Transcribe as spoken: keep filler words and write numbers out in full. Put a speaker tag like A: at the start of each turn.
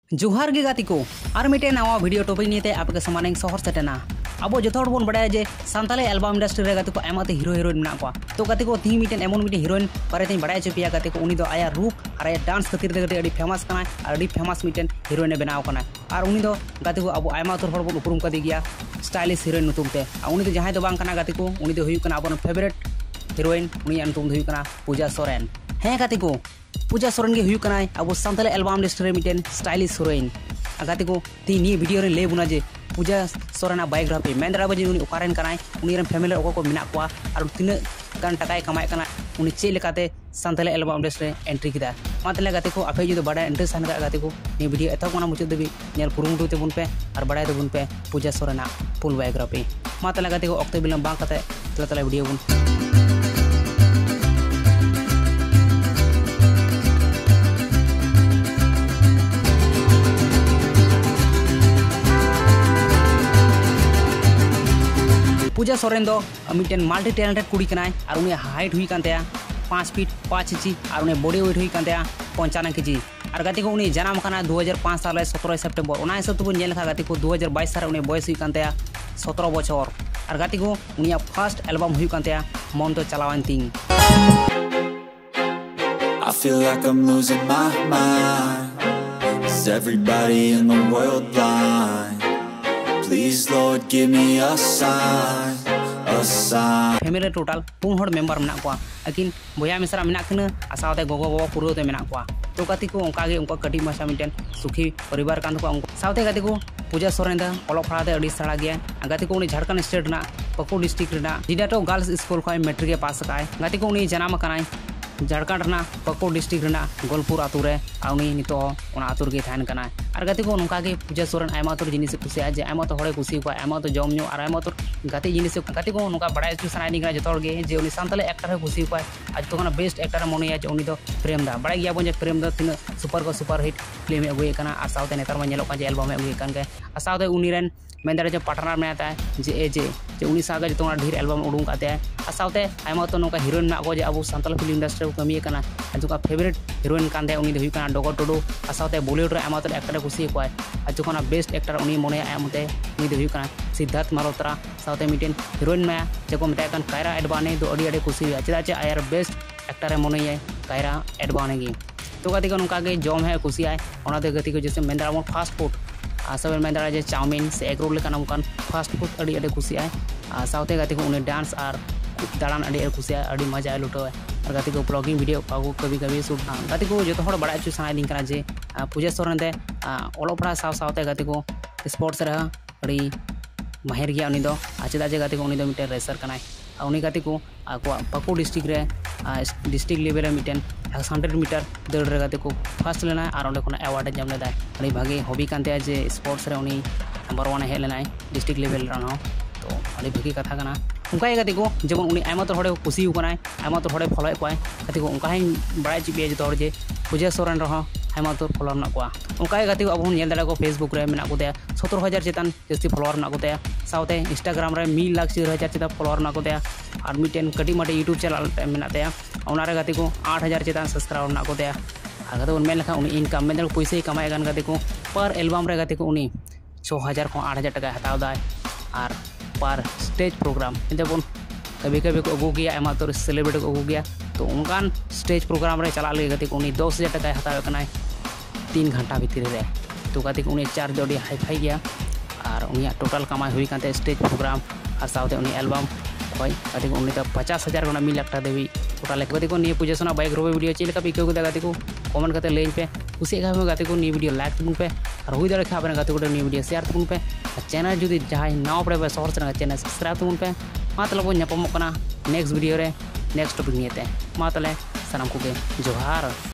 A: जोहार गे गाती को और मिटे नवा वीडियो टॉपिक निये आपके सामने सहर सेटेना अब जो बन बड़ा जे सानताली एल्बम इंडस्ट्री रे गाती को एमाते हीरो हीरोइन मेना को तो गाती को थी मिटे एमन मिटे हीरोइन बारे बड़ा चुपिया गाती को उनी दो आया रूप और आया डांस खातिर दे गाती फेमस कना और फेमस मिटे हीरोइन बनाव कना और उनी दो गाती को अब आयमा तौर पर उपरुम कर दिया स्टाइलिश हीरोइन नुतुम ते उनी दो जहां दो बांग कना गाती को उनी दो हुई कना अपन फेवरेट हीरोइन उनी नुतुम हुई कना पूजा सोरेन हैं गाती को पूजा सोरेन के हुई कना अब सानताली एल्बम इंडस्ट्री मिटे स्टाइलिश हीरोइन गाती को ती नी वीडियो रे ले बुना जे पूजा सोरेन बायोग्राफी मेन दरा बजे उनी ओकारेन कनाय उनी रन फैमिली ओको को मिना कोआ और तिना गान टाकाय कमाय कना उनी चे लेकाते सानताली एल्बम इंडस्ट्री एंट्री किदा मातले गाती को आपे जो बड़ा इंटरेस्ट हन गाती को नी वीडियो एतो कोना मुचद देबी नेल पुरुमुटु तेबुन पे और बड़ा देबुन पे पूजा सोरेन फुल बायोग्राफी मातले गाती को ऑक्टे बिलम बांग काते तला तला वीडियो बुन पूजा सोरेन दो मिटेन मल्टी टैलेंटेड कुड़ी कनाय और उनी हाइट हुई कांतेया पाँच फीट पाँच इंची और उनी बॉडी वेट हुई कांतेया पंचानवे केजी और गाती को उनी जन्म कना दो हज़ार पाँच साल सत्रह सेप्टेम्बर उना हिसाब तब नेल गाती को दो हज़ार बाईस साल उनी बयस हुई कांतेया सत्रह बछर और गाती को उनी फर्स्ट एल्बम हुई कांतेया मन दो चलाटिंग
B: I feel like I'm losing my mind. Is everybody in the world blind? Please Lord give me a sign, a sign.
A: Family total पुन हर मेंबर मेना को अकिन बया मिसरा मेना कना आसाते गोगो बाबा पुरो ते मेना को तो गाती को उनका गे उनका कटी मासा मिटेन सुखी परिवार कान को सावते गाती को पूजा सोरेन दा ओलो फरादे अडी सड़ा गया गाती को उनी झारखंड स्टेट ना पकुर डिस्ट्रिक्ट ना जिडाटो गर्ल्स स्कूल खय मैट्रिक के पास काय गाती को उनी जनाम कनाय झारखंड ना पकुर डिस्ट्रिक्ट गोलपुर आतु रे उनी नितो ओना आतुर के थान कना और गाती को नोका के पूजा सोरेन आयमा तोर जिनिस कुसिया जे आयमा तो हड़े कुसी को आयमा तो जम न्यू और आयमा तो गाती जिनिस गाती को नोका बड़ा इचु सनाइनी कना जतोर गे जे उनी सानताले एक्टर है कुसी को आज तो कना बेस्ट एक्टर मोनिया जे उनी दो प्रेम दा बड़ा गया बन जे प्रेम दा तिन सुपर को सुपर हिट फिल्म अगुए कना और साउते नेतार में नेलो का जे एल्बम अगुए कन के और साउते उनी रेन मेंदारे जो पार्टनर में आता है जे ए जे जे उनी सागा जो ढेर एल्बम उडूं काते हैं और साउते आयमा तो नोका हीरोइन ना को जे अब सानताल फिल्म इंडस्ट्री को कमी कना जो फेवरेट हीरोइन कान उनी दो हुई डगर टुडू और साउते बॉलीवुड रे आयमा तो एक्टर कुसी को और जो बेस्ट एक्टर उनी मने आयमते उनी दो हुई सिद्धार्थ मल्होत्रा साउते मिटेन हीरोइन में जो मेटा कायरा एडवानी दो अड़ी अड़ी कुसी चेदा चे आयर बेस्ट एक्टर मने कायरा एडवानी गी तो गाती को नोका गे जम है कुसी ओनाते गाती को जैसे मेन दारा फास्ट फूड सब मेन दारा जे चाउमिन से एग रोल लेकान उनकान फास्ट फूड अड़ी अड़ी कुसी साउते गाती को उनी डांस और दाड़ान अड़ी कुसी अड़ी मजा लुटो और गाती को ब्लॉगिंग वीडियो को कभी कभी शूट गाती को जो हड़ बड़ा चु सनादी जे पूजा सोरेन दे ओलो पढ़ा साव सावते गाती को स्पोर्ट्स रहा अड़ी माहिर गया उनी दो चेदा जे गाती को उनी दो मिटे रेसर कनाय उनी गाती को पकुर डिस्ट्रिक्ट रे डिस्ट्रिक्ट लेवल रे मिटेन हंड्रेड मीटर दौड़ रे गाती को फर्स्ट लेना और अंडे खना अवार्ड जम लेदा अड़ी भागे हॉबी कानते जे स्पोर्ट्स रे उनी नंबर वन हेज लेना डिस्ट्रिक्ट लेवल रन तो अड़ी भागी कथा कना उनका गाती को जेमन उनी आयमा तो हड़े कुसी कनाय आयमा तो हड़े फॉलो कोय गाती को उनका बड़ा चिपिया जो जे पूजा सोरेन रहा आयमा तो फॉलोअर ना को उनका गाती को अब नेल दाड़ा को फेसबुक रे मेना को सत्तर हजार चेतान जस्ती फॉलोअर ना को साउते इंस्टाग्राम रे मिल लाख चार हजार चेता फॉलोअर ना को और मिटेन कटी माटी यूट्यूब चैनल मेना रे गाती को आठ हजार चेतान सब्सक्राइबर ना को और गाते मेन लेखा उनी इनकम मेन पैसा कमाए गान गाती को पर एल्बम रे गाती को उनी छः हजार को आठ हजार टका हताव दाय और पर स्टेज प्रोग्राम बन कभी कभी को अगू गया एमा तो सेलिब्रिटी को अगू गया तो उनकान स्टेज प्रोग्राम रे चला लगे गाती को उनी दस हजार टका हताव कना तीन घंटा भीतर रे तो गाती को उनी चार्ज अड़ी हाई फाई गया और उनी टोटल कमाई हुई कानते स्टेज प्रोग्राम और साउते उनी एल्बम कोई गाती को उनी तो पचास हजार को मिल लाख देवी टोटल गाती को पूजा सोना बायोग्राफी वीडियो चेक बिको गाती को कमेंट करते लैन पे कुछ गाती को नी वीडियो लाइक तबन पे और हुई दाड़े अपने गाती को नी वीडियो शेयर तबन पे चैनल जुदी जहाँ नाव पड़े पे सहर से चैनल सब्सक्राइब तबन पे मा तले बन नेक्स्ट वीडियो रे नेक्स्ट टॉपिक नियते मा तले सानाम को जोहार।